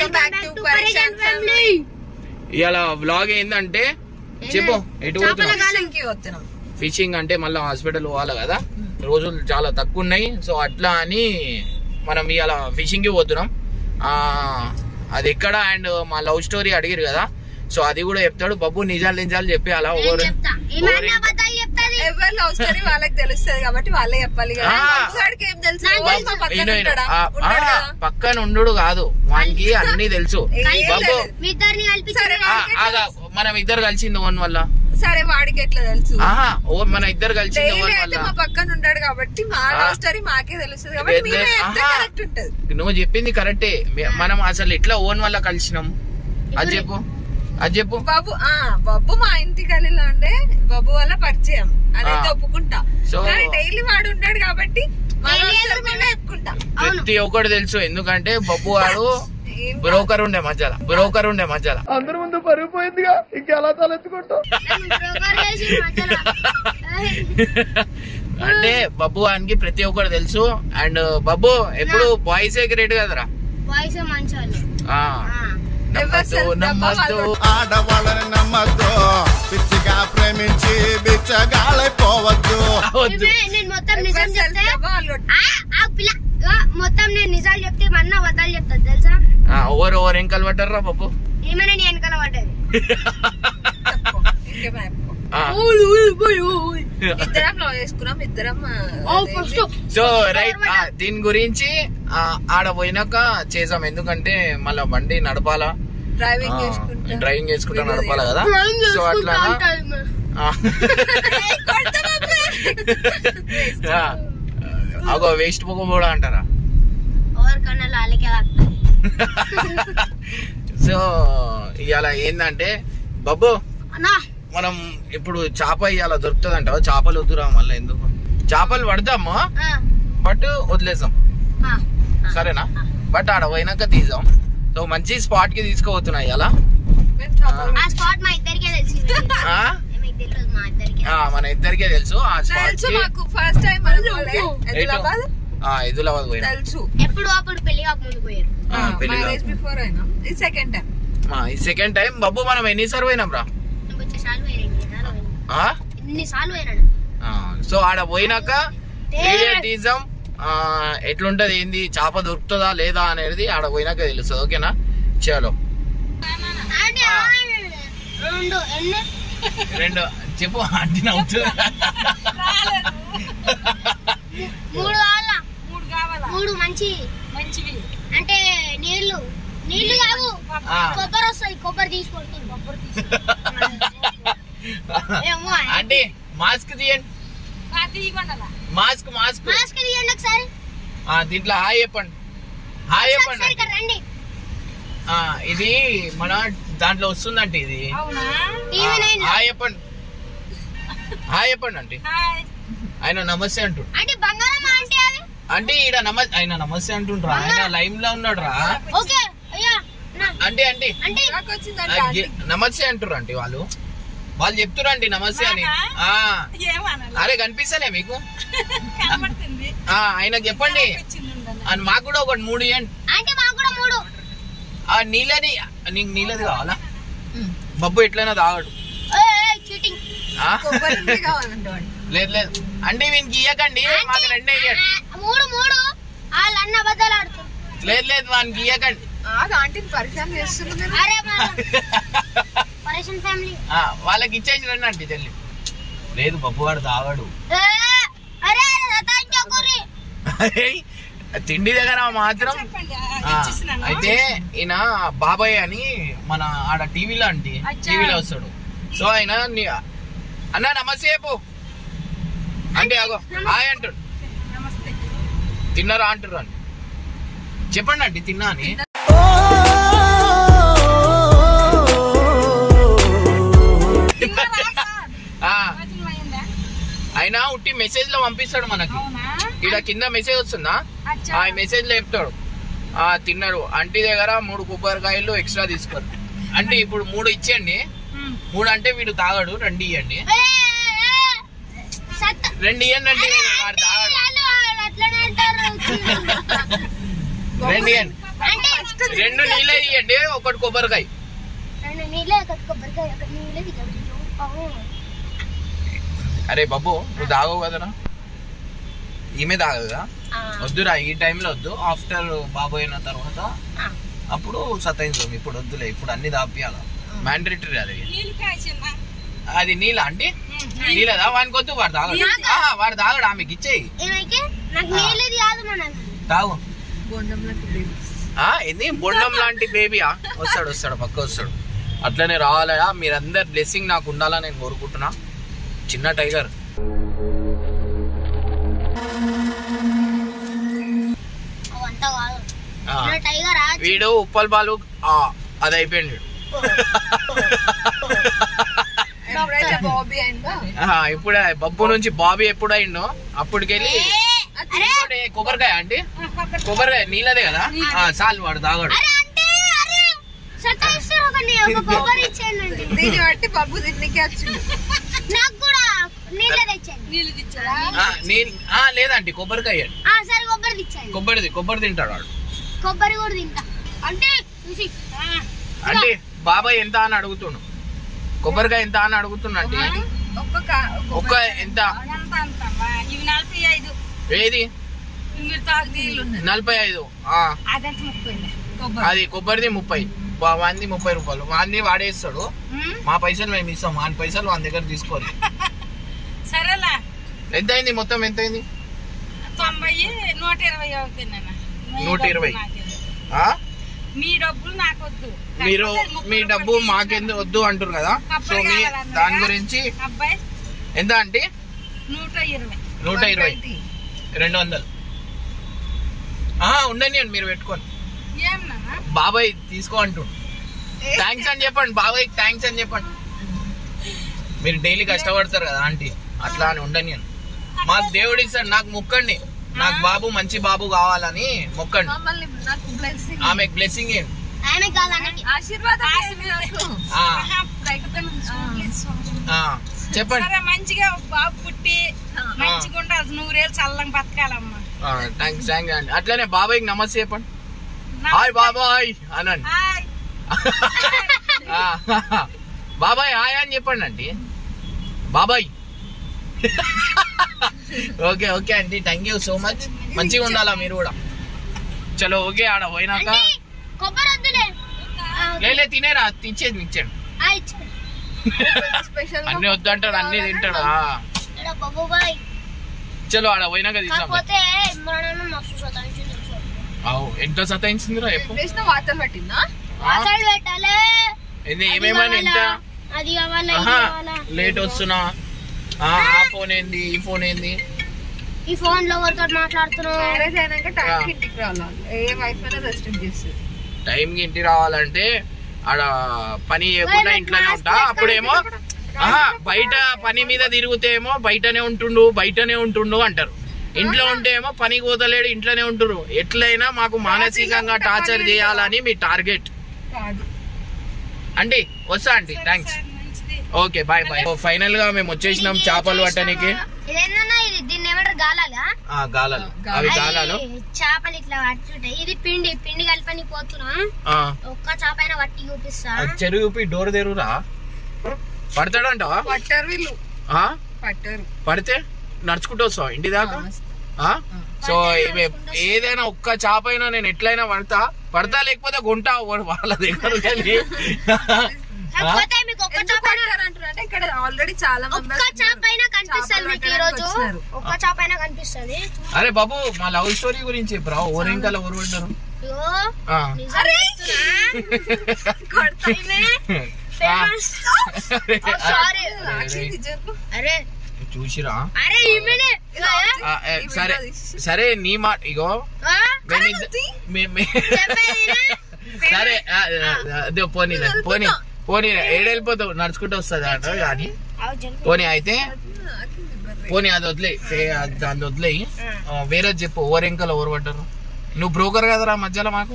ఇవాళ వ్లాగ్ ఏంటంటే చెప్పు ఎటు పోతున్నాం? ఫిషింగ్ అంటే మళ్ళీ హాస్పిటల్ పోవాలి కదా, రోజులు చాలా తక్కువ ఉన్నాయి. సో అట్లా అని మనం ఇవాళ ఫిషింగ్ కి పోతున్నాం. అది ఎక్కడ అండ్ మా లవ్ స్టోరీ అడిగారు కదా, సో అది కూడా చెప్తాడు బాబు. నిజాలు చెప్పి అలా ఎవరు లవ్ స్టోరీ వాళ్ళకి తెలుస్తుంది కాబట్టి వాళ్ళే చెప్పాలి కదా. పక్కన ఉండు కాదు, వానికి అన్ని తెలుసు బాబు. మనం ఇద్దరు కలిసింది ఓన్ వల్ల. సరే వాడికి ఎట్లా తెలుసు? మన ఇద్దరు కలిసింది ఓన్ వల్ల. మా పక్కన ఉంటాడు కాబట్టి మా లవ్ స్టోరీ మాకే తెలుస్తుంది కాబట్టి కరెక్ట్ ఉంటది. నువ్వు చెప్పింది కరెక్టే. మనం అసలు ఎట్లా ఓన్ వల్ల కలిసినాం అది చెప్పు. బాబు బాబు మా ఇంటి గల్లీలో ఉండే బాబు వల్ల పరిచయం, అదైతే ఒప్పుకుంటా. డైలీ వాడు ఉంటాడు కాబట్టి ప్రతి ఒక్కటి తెలుసు. ఎందుకంటే బబ్బు వాడు బ్రోకర్ ఉండే మధ్యలో అందరి ముందు పరిగిపోయిందిగా, ఇంకెలా తలెత్తుకుంటాం అంటే బబ్బు వానికి ప్రతి ఒక్కటి తెలుసు. అండ్ బబ్బు ఎప్పుడు బాయ్సే గ్రేట్ కదరా, ఆడవాళ్ళని నమ్మద్దు, పిచ్చిగా ప్రేమించి బిచ్చగాళ్ళైపోవద్దు. మొత్తం నేను నిజాలు చెప్తే మన్న అబద్ధాలు చెప్తాను తెలుసా? ఓవర్ వెనకాల పడ్డారా బాబు? ఏమైనా నీ వెనకాల పడ్డది. సో రైట్, దీని గురించి ఆడ పోయినాక చేసాం. ఎందుకంటే మళ్ళా బండి నడపాలా, డ్రైవింగ్ చేసుకుంటా నడపాలా కదా. సో అట్లా అగో వేస్ట్ పోకపోవడం అంటారా. సో ఇవాళ ఏందంటే బబ్బు మనం ఇప్పుడు చేప ఇవాళ దొరుకుతుంది అంటావా? చేపలు వద్దురా మళ్ళీ, ఎందుకు చేపలు పడతాము బట్ వదిలేసాం సరేనా. బట్ ఆడ పోయినాక తీసాం. సో మంచి స్పాట్ కి తీసుకుపోతున్నా ఇవాళ. మన ఇద్దరికే తెలుసు ఆ స్పాట్. ఇదిలాబాద్ పోయినా ఈ సెకండ్ టైం బబ్బు. మనం ఎన్నిసార్లు పోయినాం రా? సో ఆడ పోయినాక వీడియో తీసాం, ఎట్లుంటది ఏంది, చేప దొరుకుతుందా లేదా అనేది ఆడ పోయినాక తెలుస్తుంది. ఓకేనా? చలో రెండు చెప్పు. అంటే నవ్వుతుంది. మూడు మంచివి అంటే నీళ్లు కావు, కొబ్బరి వస్తుంది, కొబ్బరి తీసుకుంటుంది. అంటే మాస్క్ తీయండి, మాస్క్ తీయండి ఒకసారి. దీంట్లో హాయ్ చెప్పండి, హాయ్ చెప్పండి. ఇది మన దాంట్లో వస్తుందంటే ఇది హాయ్ చెప్పండి, హాయ్ చెప్పండి. అంటే ఆయన నమస్తే అంటు అంటే ఈడ ఆయన నమస్తే అంటుండ్రా, ఆయన లైవ్ లో ఉన్నాడు రా. అంటే నమస్తే అంటారు అంటే వాళ్ళు చెప్తురండి నమస్తే అని. అరే కనిపిస్తలే మీకు? ఆయనకు చెప్పండి. మాకు కూడా ఒకటి 3 ఇవ్వండి. నీళ్ళది, నీకు నీళ్ళది కావాలా? బబ్బు ఎట్లయినా తాగడు. లేదు అంటే వీనికి ఇయ్యకండి, మాకు 2 ఇయ్యండి. లేదు వానికి ఇయ్యకండి. వాళ్ళకి ఇచ్చేసి రండి అంటే చెల్లి. లేదు బబ్బు వాడు తాగాడు. తిండి దగ్గర మాత్రం. అయితే ఈయన బాబాయ్ అని మన ఆడ టీవీలో వస్తాడు. సో ఆయన అన్న నమస్తే చెప్పు అంటే అగో హాయ్ అంటాడు. తిన్నారా అంటారు అండి, చెప్పండి అంటే తిన్నా అని. ఆయన ఉట్టి మెసేజ్ లో పంపిస్తాడు మనకి. ఇక్కడ కింద మెసేజ్ వస్తుందా, ఆ మెసేజ్ లో చెప్తాడు తిన్నారు. అంటీ దగ్గర 3 కొబ్బరికాయలు ఎక్స్ట్రా తీసుకోరు అంటే. ఇప్పుడు 3 ఇచ్చేయండి, 3 అంటే వీడు తాగాడు, 2 ఇవ్వండి. 2 ఇవ్వండి అంటే వాడు తాగాడు. 2 ఇవ్వండి. రెండు నీళ్ళే తీయండి, ఒకటి కొబ్బరికాయ. అరే బాబు నువ్వు తాగవు కదరా, ఈమె తాగదుగా. వద్దురా ఈ టైంలో వద్దు, ఆఫ్టర్ బాబు అయిన తర్వాత అప్పుడు సతాయించాం. ఇప్పుడు వద్దులే, ఇప్పుడు అన్ని దాపియాల, మ్యాండేటరీ అది. అది నీళ్ళ అంటే నీళ్ళదా? వానికి వద్దు, వాడు తాగడు. వాడు తాగడు, ఆమెకి ఇచ్చేయి తాగు. ఇది బొండం లాంటి బేబీయా? వస్తాడు పక్క వస్తాడు. అట్లనే రావాలయా, మీరందరు బ్లెస్సింగ్ నాకు ఉండాలని నేను కోరుకుంటున్నా. చిన్న టైగర్ వీడు ఉప్పల్ బాలు అది అయిపోయింది. ఇప్పుడే బబ్బు నుంచి బాబీ ఎప్పుడు అయిందో అప్పటికెళ్ళి కొబ్బరికాయ అంటే కొబ్బరికాయ నీళ్ళదే కదా, చాలు వాడు తాగాడు. దీన్ని బట్టి బాబు దీనికి వచ్చింది. లేదంటే కొబ్బరికాయ కొబ్బరి తింటాడు వాడు. కొబ్బరి కూడా తింటా అంటే బాబాయ్ ఎంత అని అడుగుతుండు, కొబ్బరికాయ ఎంత అని అడుగుతున్నా. అంటే ఒక్క ఎంత? ఏది 45? అది కొబ్బరిది 30, వాంది 30 రూపాయలు. వాంది వాడేస్తాడు, మా పైసలు మేము ఇస్తాం, వాని పైసలు వాని దగ్గర తీసుకోవాలి. సరేలా ఎంత అయింది మొత్తం? ఎంత అయింది? 120 అవుతుందన్న. 120. మీ డబ్బులు నాకు వద్దు, మీరు మీ డబ్బు మాకెందుకు వద్దు అంటారు కదా. సో మీ దాని గురించి ఎంత అంటే 120 200 ఉండని అండి, మీరు పెట్టుకోండి. బాబాయ్ తీసుకో అంటుండు. థ్యాంక్స్ అని చెప్పండి, బాబాయ్ థ్యాంక్స్ అని చెప్పండి. మీరు డైలీ కష్టపడతారు కదా ఆంటీ, అట్లా అని ఉండని. మాకు దేవుడు ఇస్తాడు, నాకు మొక్కండి, నాకు బాబు మంచి బాబు కావాలని మొక్కండి. ఆమెకు బ్లెస్సింగ్ ఏంటి? చెప్పండి. మంచిగా బాబు పుట్టి మంచిగా ఉండాలి, 100 ఏళ్ళు చల్లంగా బతకాలమ్మా. థ్యాంక్స్ అండి. అట్లనే బాబాయ్కి నమస్తే చెప్పండి. హాయ్ బాబాయ్ అనండి. బాబాయ్ హాయ్ అని చెప్పండి అండి. బాబాయ్ ఓకే ఓకే అండి, థ్యాంక్ యూ సో మచ్. మంచిగా ఉండాలా మీరు కూడా. చలో ఓకే, ఆడ పోయినాక లేలే తినేరా, ఇచ్చేది ఇచ్చాడు. అన్ని వద్దంటాడు, అన్ని తింటాడా. చలో ఆడ పోయినాక తీసాం. ఎంత సతాయించిందిరా ఎప్పుడు? ఏమేమని ఎంత లేట్ వస్తున్నా, ఆ ఫోన్ ఏంది, ఈ ఫోన్ ఏంది, ఈ ఫోన్ లో మాట్లాడుతున్నావు. టైం కి ఇంటికి రావాలంటే ఆడ పని చేయకుండా ఇంట్లోనే ఉంటా. అప్పుడేమో బయట పని మీద తిరుగుతేమో బయటనే ఉంటుండు అంటారు. ఇంట్లో ఉంటే ఏమో పనికి పోతలేడు, ఇంట్లోనే ఉంటురు. ఎట్లయినా మాకు మానసికంగా టార్చర్ చేయాలని మీ టార్గెట్ అండి. వస్తా అండి, thanks. Okay bye bye. Final గా మేము వచ్చేసినాం చేపలు పట్టడానికి. గాలాలు, అవి గాలాలు చేపలు ఇట్లా పట్టుంటాయి. ఇది పిండి కలిపని పోతున్నా. ఒక్క చేప అయినా పట్టి చూపిస్తా. చెరువు చూపి డోర్ తెరురా. పడతాడంటావా? పట్టారు వీళ్ళు, పడితే నడుచుకుంటూ వస్తావా ఇంటి దాకా? సో ఏదైనా ఒక్క చేప అయినా నేను ఎట్లయినా పడతా లేకపోతే గుంటా వాళ్ళ దగ్గర. ఇక్కడ ఆల్రెడీ చాలా కనిపిస్తుంది. అరే బాబు మా లవ్ స్టోరీ గురించి చెప్పరా, ఓరెంకాల ఊరు పడ్డారు. చూసిరా? సరే సరే నీ మాట ఇగో. సరే అదే పోనీ ఏడెళ్ళిపోతావు, నడుచుకుంటూ వస్తుంది అంట. కానీ పోనీ అయితే పోనీ అది వదిలే, దాన్ని వదిలేయి. వేరే చెప్పు, ఓరెంకలు ఎవరు పడ్డారు? నువ్వు బ్రోకర్ కదరా మధ్యలో మాకు.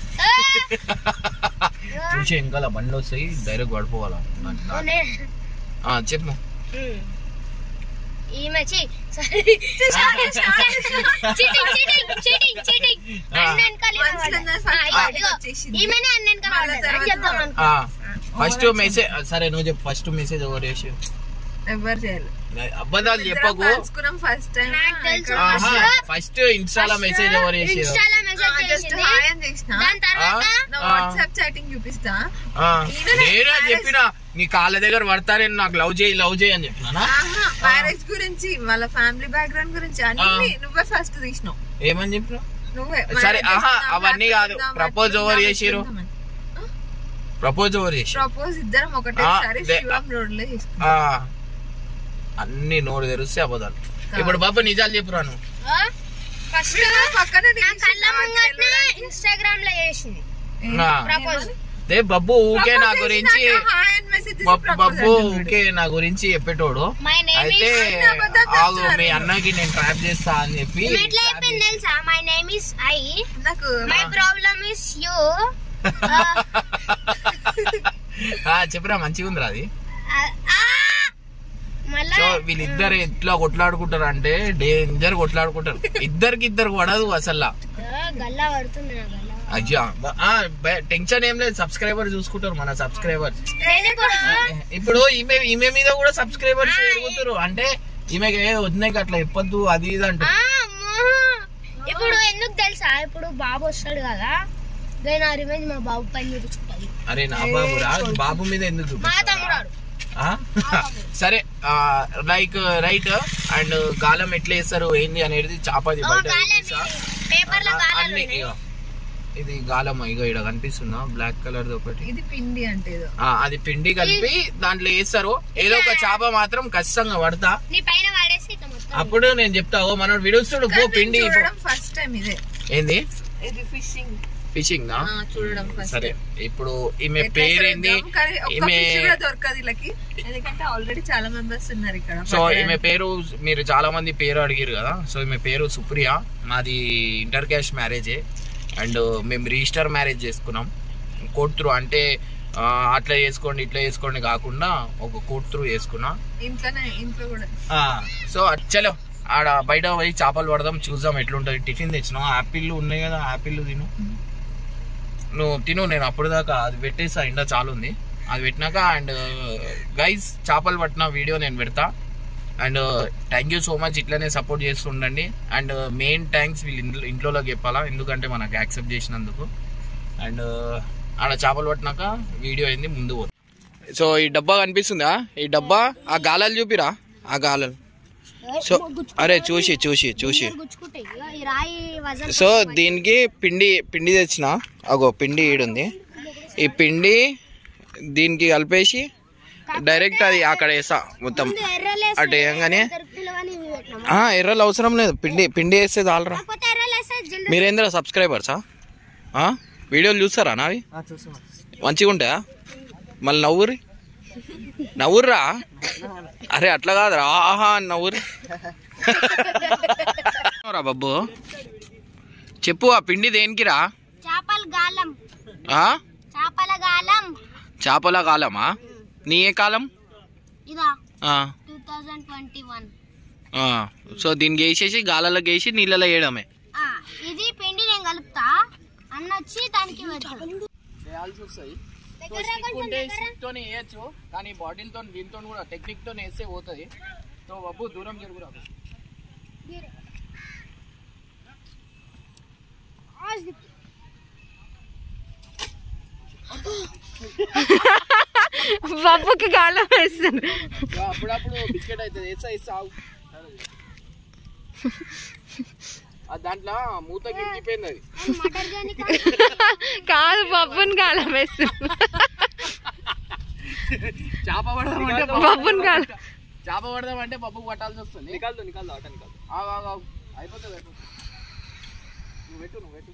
చూసి ఇంకా బండ్లు వస్తాయి, డైరెక్ట్ పడిపోవాలా. చెప్పు. ఈమె ఫస్ట్ మెసేజ్ సరే నువ్వు చెప్పు ఫస్ట్ మెసేజ్ ఎవరు చేసి ఎవరు చేయలేదు అబద్ధాలు చెప్పకు ఫస్ట్ టైం ఫస్ట్ ఇన్స్టాలో మెసేజ్ ఎవరు చేసి వాట్సాప్ చాటింగ్ చూపిస్తా నేనే చెప్పినా నీ కాళ్ళ దగ్గర పడతారని నాకు లవ్ చేయి అని చెప్పినా మ్యారేజ్ గురించి వాళ్ళ ఫ్యామిలీ బ్యాక్గ్రౌండ్ గురించి అన్ని నువ్వే ఫస్ట్ తీసినావు ఏమని చెప్పినా నువ్వే సరే అవన్నీ కాదు ప్రపోజ్ ఎవరు చేసిరు ప్రపోజ్ ఇద్దరం ఒకటేసారి శివం రోడ్ లో చేసుకున్నాం అన్ని నోరు తెరిస్తే అబద్ధాలు ఇప్పుడు బాబు నిజాలు చెప్పురా నువ్వు ఇన్స్టాగ్రామ్ లో చేసింది బబ్బు ఊకే నా గురించి బబ్బు ఊకే నా గురించి చెప్పేటోడు అయితే మీ అన్నకి నేను ట్రాప్ చేస్తా అని చెప్పి తెలుసా my name is I my problem is you చెప్పరా మంచిగా ఉందిరా అది సో వీళ్ళిద్దరు ఎట్లా కొట్లాడుకుంటారు అంటే డేంజర్ కొట్లాడుకుంటారు ఇద్దరు పడదు అసలు అయ్యా టెన్షన్ ఏం లేదు సబ్స్క్రైబర్ చూసుకుంటారు మన సబ్స్క్రైబర్స్ ఇప్పుడు ఈమె మీద కూడా సబ్స్క్రైబర్స్ పెరుగుతారు అంటే ఈమెకి వదిలేక అట్లా చెప్పొద్దు అది ఇది అంటే ఇప్పుడు ఎందుకు తెలుసా ఇప్పుడు బాబు వస్తాడు కదా నేను రివెంజ్ మా బాబు పైన చూపించుకుంటాను అరే నా బాబు రా బాబు మీద ఎందుకు మా తమ్ముడు సరే లైక్ రైట్ అండ్ గాలం ఎట్లా వేస్తారు ఏంది అనేది చాపది అన్ని ఇది గాలం ఇగో ఇక్కడ కనిపిస్తుందా బ్లాక్ కలర్ ఒకటి ఇది పిండి అంటే అది పిండి కలిపి దాంట్లో వేస్తారు ఏదో ఒక చాప మాత్రం ఖచ్చితంగా పడతా అప్పుడు నేను చెప్తా ఓ మనోడు విడుస్తాడు పో పిండి ఫస్ట్ టైం ఇదే ఏంది ఫిషింగ్ చూడడం సరే ఇప్పుడు ఈమె పేరేంది ఈమె దొరకదు వీళ్ళకి ఎందుకంటే ఆల్రెడీ చాలా మెంబర్స్ ఉన్నారు ఇక్కడ సో ఈమె పేరు మీరు చాలా మంది పేరు అడిగారు కదా సో ఈమె పేరు సుప్రియ మాది ఇంటర్ క్యాస్ట్ మ్యారేజే అండ్ మేము రిజిస్టర్ మ్యారేజ్ చేసుకున్నాం కోర్ట్ త్రూ అంటే అట్లా చేసుకోండి ఇట్లా చేసుకోండి కాకుండా ఒక కోర్ట్ త్రూ చేసుకున్నా ఇంట్లో కూడా సో చలో ఆడ బయట పోయి చేపలు పడదాం చూద్దాం ఎట్లుంటది టిఫిన్ తెచ్చినాం యాపిల్ ఉన్నాయి కదా యాపిల్ తిను నేను అప్పుడు దాకా అది పెట్టేసా ఎండ చాలా ఉంది అది పెట్టినాక అండ్ గైస్ చేపలు పట్టిన వీడియో నేను పెడతా and thank you so much ఇట్లనే సపోర్ట్ చేస్తుండండి అండ్ మెయిన్ థ్యాంక్స్ వీళ్ళు ఇంట్లోకి చెప్పాలా ఎందుకంటే మనకు యాక్సెప్ట్ చేసినందుకు అండ్ ఆడ చేపలు పట్టినాక వీడియో అయింది ముందు పోతుంది సో ఈ డబ్బా కనిపిస్తుందా ఈ డబ్బా ఆ గాలాలు చూపిరా ఆ గాలాలు సో అరే చూసి సో దీనికి పిండి తెచ్చిన అగో పిండి ఈడుంది ఈ పిండి దీనికి కలిపేసి డైరెక్ట్ అది అక్కడ వేసా మొత్తం అటు వేయంగానే ఎర్రలు అవసరం లేదు పిండి వేస్తే చాలరా మీరేంద్రా సబ్స్క్రైబర్సా వీడియోలు చూస్తారా నావి మంచిగా ఉంటాయా మళ్ళీ నవ్వుర్రా అరే అట్లా కాదురా ఆహా నవ్వురు రా బాబు చెప్పు ఆ పిండి దేనికిరా చేపల కాలమా నీ ఏ కాలం సో దీనికి వేసేసి గాలలో వేసి నీళ్ళలో వేయడమే ఇది పిండి నేను కలుపుతా అన్న వచ్చి దానికి చేయాల్సి వస్తాయి స్టిక్తో వేయచ్చు కానీ బాటిల్తో దీంతో కూడా టెక్నిక్తో వేస్తే పోతుంది సో బాబు దూరం జరుగురా బాబుకి గాలం వేస్తుంది అప్పుడప్పుడు బిస్కెట్ అవుతుంది వేస్తావు దాంట్లో మూత గిరిగిపోయింది అది కాదు పప్పుని గాలం వేస్తుంది చేప పడదామంటే పప్పుని గాలం చేప పడదామంటే పప్పుకు పట్టాల్సి వస్తుంది నికాలు అయిపోతుంది నువ్వు పెట్టు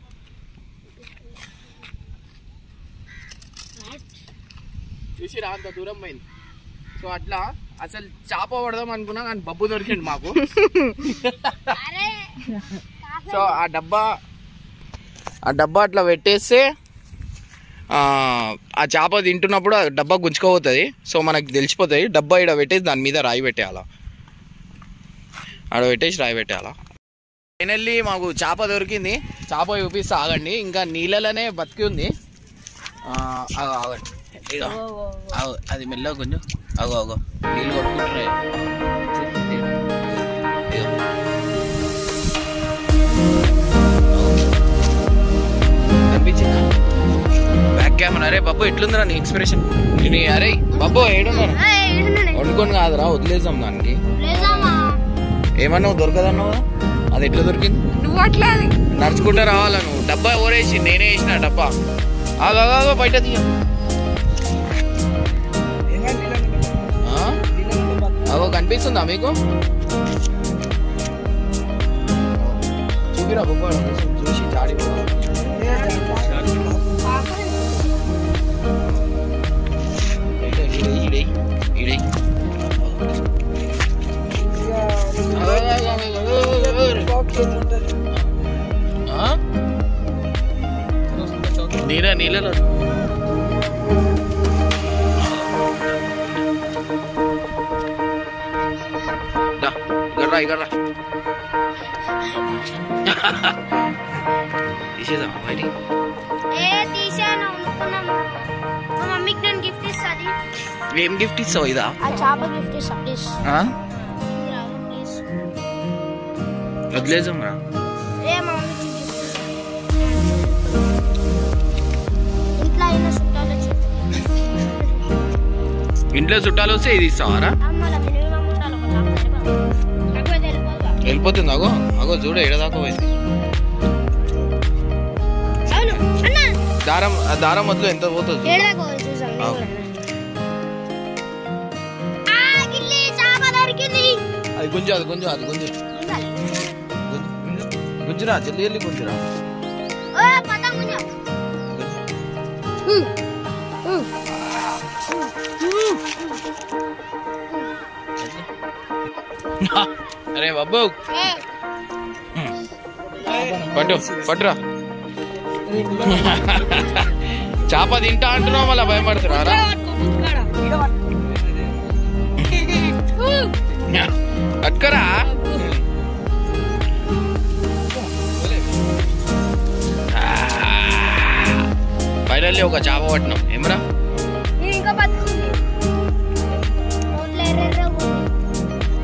చూసిరా అంత దూరం పోయింది సో అట్లా అసలు చేప పడదాం అనుకున్నా కానీ బబ్బు దొరికింది మాకు సో ఆ డబ్బా అట్లా పెట్టేస్తే ఆ చేప తింటున్నప్పుడు ఆ డబ్బా గుంజుకోపోతుంది సో మనకు తెలిసిపోతుంది డబ్బా ఇక్కడ పెట్టేసి దాని మీద రాయి పెట్టేయాల ఆడ పెట్టేసి రాయి పెట్టాలా. ఫైనల్లీ మాకు చేప దొరికింది. చేప చూపిస్తా ఆగండి. ఇంకా నీళ్ళలోనే బతికి ఉంది. ఆగండి ఇక అది మెల్లగా కొంచెం అగో నీళ్ళు కొట్టుకుంటున్నాయి. కనిపించిందా బ్యాక్ కెమెరా? అరే బాబు ఎట్లుందిరా నీ ఎక్స్ప్రెషన్? అరే బాబు ఏడున్నాను వండుకొని కాదురా, వదిలేసాం దానికి. ఏమన్నావు దొరకదన్నావు? అది ఎట్లా దొరికింది? నువ్వు అట్లా నడుచుకుంటా రావాలా నువ్వు? డబ్బా ఎవరేసి? నేనే వేసిన డబ్బా. ఆగా బయట తీయ. అగో కనిపిస్తుందా మీకు? చూపిరా బొబ్బ చూసి జాడి నీళ్ళలో ఇగర్రా తీసేదా బయట? తీసాను అనుకున్నాము. మా మమ్మీకి నేను గిఫ్ట్ ఇస్తాది. ఏం గిఫ్ట్ ఇస్తావు? ఇదా చేప గిఫ్ట్ ఇస్తా ప్లీజ్. వదిలేసాం రా. ఇంట్లో చుట్టాలు వస్తే ఇది ఇస్తావారా? వెళ్ళిపోతుంది. అగో చూడు ఎడదాకా పోయింది. దారం మొదలు ఎంత పోతుంది? అది గుంజురా జల్లి వెళ్ళి గుంజురా. అరే బాబు పట్టురా. చేప తింటా అంటున్నావు మళ్ళీ భయపడుతున్నారా? పట్టుకరా. ఫైనల్లీ ఒక చేప పట్టినాం. ఏమరా